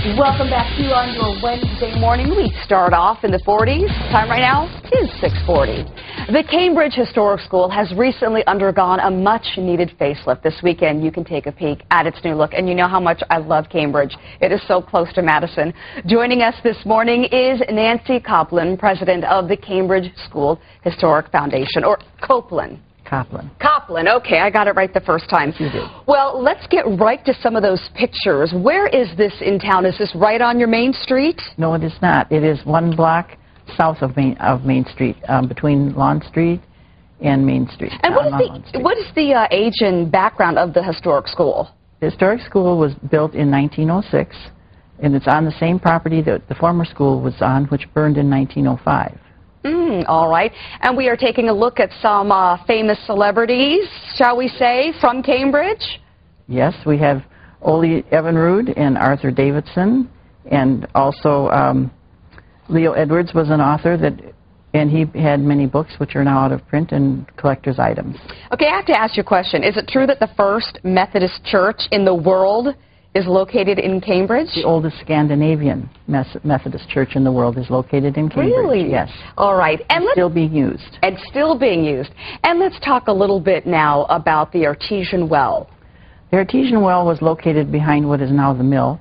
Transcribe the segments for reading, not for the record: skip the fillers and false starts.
Welcome back to you on your Wednesday morning. We start off in the 40s. Time right now is 6:40. The Cambridge Historic School has recently undergone a much-needed facelift. This weekend, you can take a peek at its new look, and you know how much I love Cambridge. It is so close to Madison. Joining us this morning is Nancy Copeland, president of the Cambridge School Historic Foundation, or Copeland. Copeland. Okay, I got it right the first time. You did. Well, let's get right to some of those pictures. Where is this in town? Is this right on your main street? No, it is not. It is one block south of Main Street, between Lawn Street and Main Street. And what is the age and background of the historic school? The historic school was built in 1906, and it's on the same property that the former school was on, which burned in 1905. All right. And we are taking a look at some famous celebrities, shall we say, from Cambridge? Yes, we have Ole Evinrude and Arthur Davidson, and also Leo Edwards was an author, and he had many books which are now out of print and collector's items. Okay, I have to ask you a question. Is it true that the first Methodist church in the world is located in Cambridge? The oldest Scandinavian Methodist church in the world is located in Cambridge. Really? Yes. All right. And still being used. And still being used. And let's talk a little bit now about the artesian well. The artesian well was located behind what is now the mill.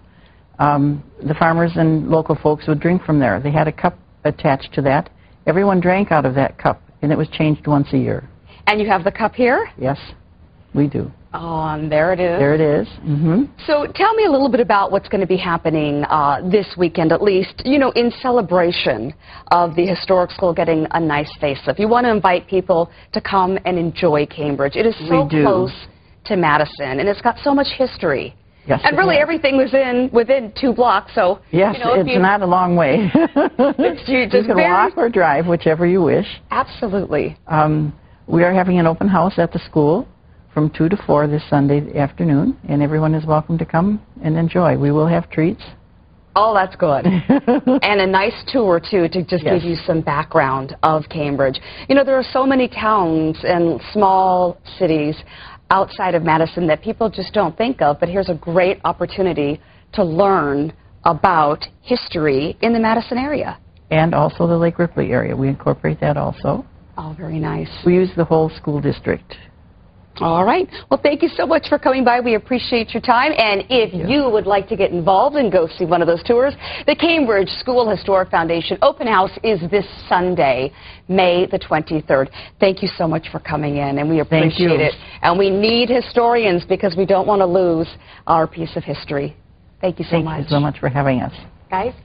The farmers and local folks would drink from there. They had a cup attached to that. Everyone drank out of that cup, and it was changed once a year. And you have the cup here? Yes, we do. Oh, and there it is. There it is. So tell me a little bit about what's going to be happening this weekend, at least, you know, in celebration of the historic school getting a nice facelift. You want to invite people to come and enjoy Cambridge. It is so close to Madison, and it's got so much history. Yes, and really everything was within 2 blocks, so... Yes, you know, it's not a long way. you can walk or drive, whichever you wish. Absolutely. We are having an open house at the school from 2 to 4 this Sunday afternoon, and everyone is welcome to come and enjoy. We will have treats. Oh, that's good. And a nice tour, too, to just give you some background of Cambridge. You know, there are so many towns and small cities outside of Madison that people just don't think of, but here's a great opportunity to learn about history in the Madison area. And also the Lake Ripley area. We incorporate that also. Oh, very nice. We use the whole school district. All right. Well, thank you so much for coming by. We appreciate your time. And if you would like to get involved and go see one of those tours, the Cambridge School Historic Foundation Open House is this Sunday, May the 23rd. Thank you so much for coming in, and we appreciate it. And we need historians because we don't want to lose our piece of history. Thank you so much. Thank you so much for having us. Guys?